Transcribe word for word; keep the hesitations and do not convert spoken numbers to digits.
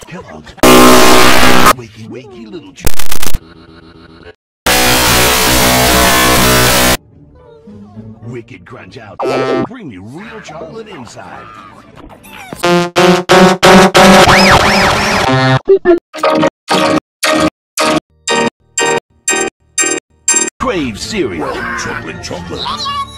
Come on. Wakey, wakey, little ch... Wicked crunch out. Bring me real chocolate inside. Crave cereal. Chocolate, chocolate.